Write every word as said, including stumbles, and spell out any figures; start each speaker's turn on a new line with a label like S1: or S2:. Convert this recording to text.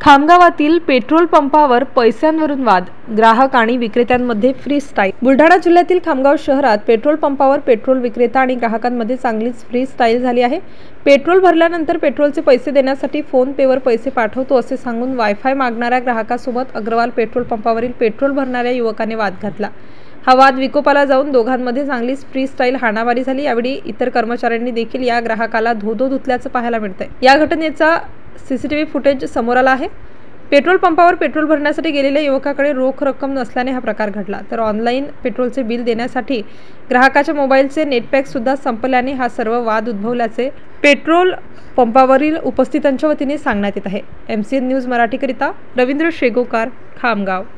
S1: खामगावातील petrol पंपावर पैशांवरून वाद, ग्राहक आणि विक्रेत्यांमध्ये फ्री स्टाईल। बुलढाणा जिल्ह्यातील खामगाव शहरात पेट्रोल पंपावर पेट्रोल विक्रेता आणि ग्राहकांमध्ये चांगलीच फ्री स्टाईल झाली आहे। पेट्रोल भरल्यानंतर पेट्रोलचे पैसे देण्यासाठी फोन पेवर पैसे पाठवतो असे सांगून वायफाय मागणाऱ्या ग्राहकासोबत अग्रवाल पेट्रोल पंपावरील पेट्रोल भरणाऱ्या युवकाने वाद घातला। हा वाद विकोपाला जाऊन दोघांमध्ये चांगलीच फ्री स्टाईल हाणामारी झाली। यावेळी इतर कर्मचाऱ्यांनी देखील या ग्राहकाला धोधो धुतल्याचं पाहायला मिळतंय। या घटनेचा सीसीटीव्ही फुटेज समोर आला आहे। पेट्रोल पंपावर पेट्रोल भरण्यासाठी गेलेल्या युवकाकडे रोख रक्कम नसल्याने हा प्रकार घडला, तर ऑनलाईन पेट्रोलचे बिल देण्यासाठी ग्राहकाच्या मोबाईलचे नेटपॅक सुद्धा संपल्याने हा सर्व वाद उद्भवल्याचे पेट्रोल पंपावरील उपस्थितांच्या वतीने सांगण्यात येत आहे। एमसीएन न्यूज मराठीकरिता रवींद्र शेगोकार, खामगाव।